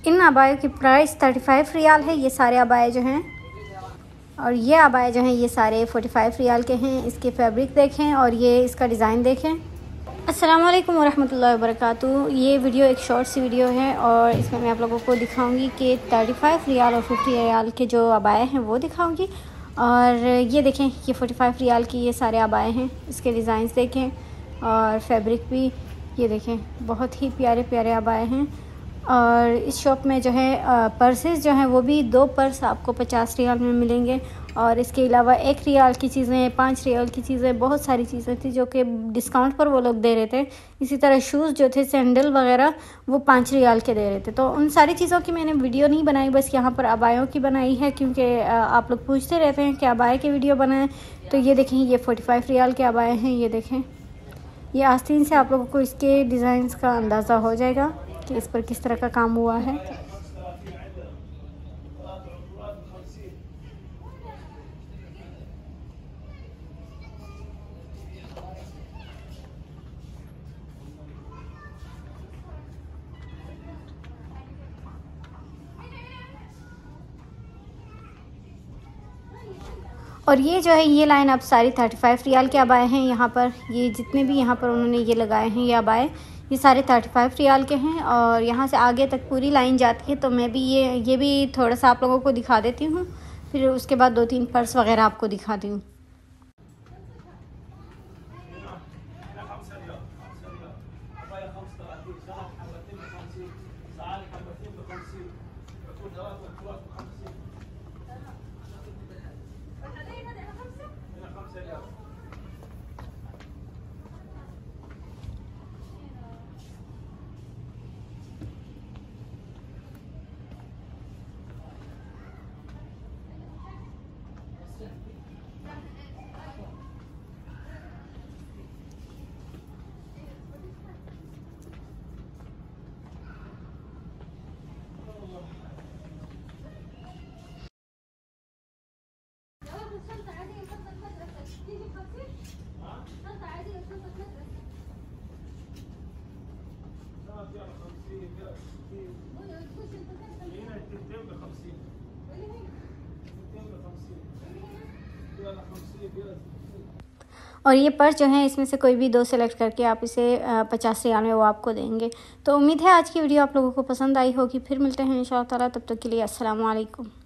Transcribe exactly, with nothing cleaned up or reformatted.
इन अबायों की price thirty five riyal है। ये सारे अबाए जो हैं, और ये अबाए जो हैं ये सारे फोर्टी फाइव रियाल के हैं। इसके फैब्रिक देखें और ये इसका डिज़ाइन देखें। अस्सलाम वालेकुम वरहमतुल्लाहि वबरकातुहू। ये वीडियो एक शॉर्ट सी वीडियो है और इसमें मैं आप लोगों को दिखाऊंगी कि थर्टी फाइव रियाल और फिफ्टी रियाल के जो अबाए हैं वो दिखाऊंगी। और ये देखें, ये फोर्टी फाइव रियाल की ये सारे अबाए हैं। इसके डिज़ाइंस देखें और फैब्रिक भी ये देखें, बहुत ही प्यारे प्यारे अबाए हैं। और इस शॉप में जो है पर्सेस जो हैं वो भी दो पर्स आपको पचास रियाल में मिलेंगे। और इसके अलावा एक रियाल की चीज़ें, पाँच रियाल की चीज़ें, बहुत सारी चीज़ें थी जो कि डिस्काउंट पर वो लोग दे रहे थे। इसी तरह शूज़ जो थे, सैंडल वगैरह, वो पाँच रियाल के दे रहे थे। तो उन सारी चीज़ों की मैंने वीडियो नहीं बनाई, बस यहाँ पर अबायों की बनाई है, क्योंकि आप लोग पूछते रहते हैं कि अबाए की वीडियो बनाएं। तो ये देखें, ये फोर्टी फाइव रियाल के अबाए हैं। ये देखें, ये आस्तीन से आप लोगों को इसके डिज़ाइंस का अंदाज़ा हो जाएगा कि इस पर किस तरह का काम हुआ है। और ये जो है ये लाइन अब सारी थर्टी फाइव रियाल के अबाए हैं। यहाँ पर ये जितने भी यहाँ पर उन्होंने ये लगाए हैं ये अबाए, ये सारे थर्टी फाइव रियाल के हैं। और यहाँ से आगे तक पूरी लाइन जाती है। तो मैं भी ये ये भी थोड़ा सा आप लोगों को दिखा देती हूँ, फिर उसके बाद दो तीन पर्स वगैरह आपको दिखाती हूँ। और ये पर्स जो है, इसमें से कोई भी दो सेलेक्ट करके आप इसे पचास रियाल में वो आपको देंगे। तो उम्मीद है आज की वीडियो आप लोगों को पसंद आई होगी। फिर मिलते हैं इंशाअल्लाह ताला, तब तक के लिए अस्सलाम वालेकुम।